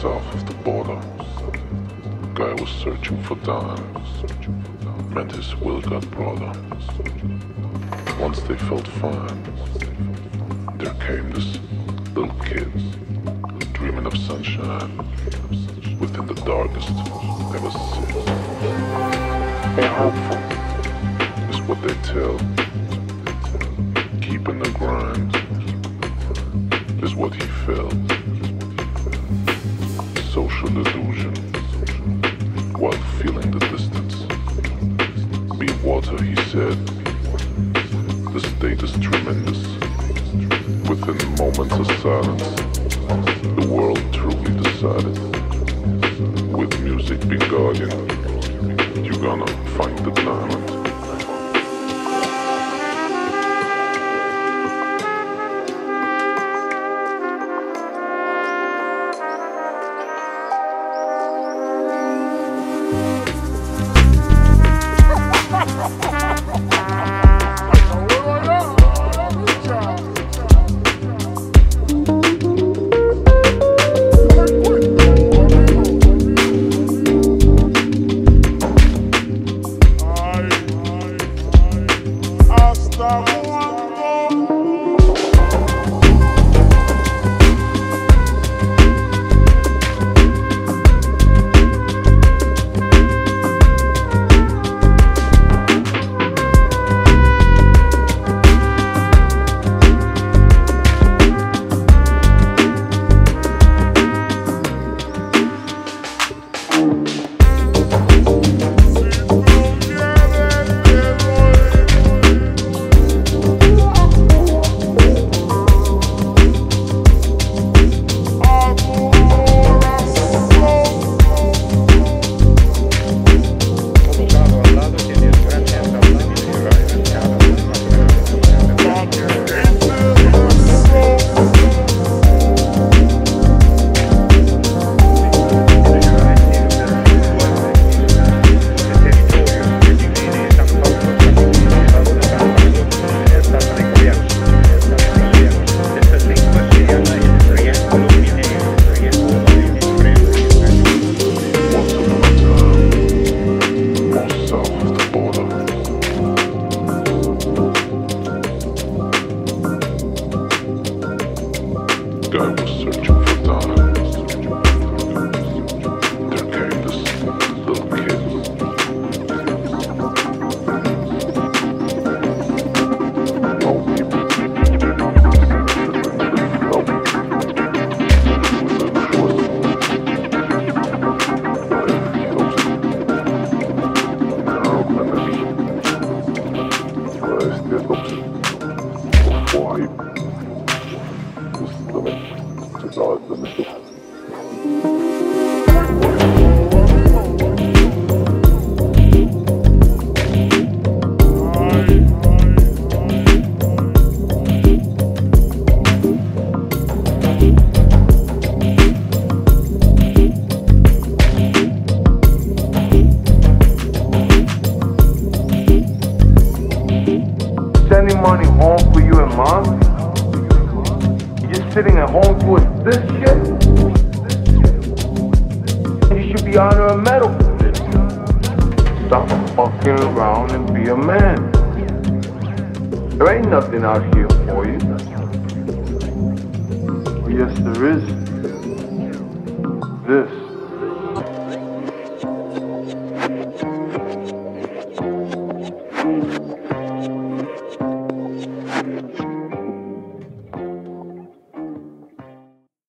south of the border. Guy was searching for dime. Meant his will got broader. Once they felt fine, there came this little kid, dreaming of sunshine within the darkest ever seen. Hopeful is what they tell. Keeping the grind is what he felt. Social illusion while feeling the distance. Be water, he said. The state is tremendous. Within moments of silence, the world truly decided. With music be guardian, you're gonna find the diamond. Sending money home for you and mom? You're just sitting at home doing this shit? You should be honored a medal for this. Stop fucking around and be a man. There ain't nothing out here for you. Yes, there is. This.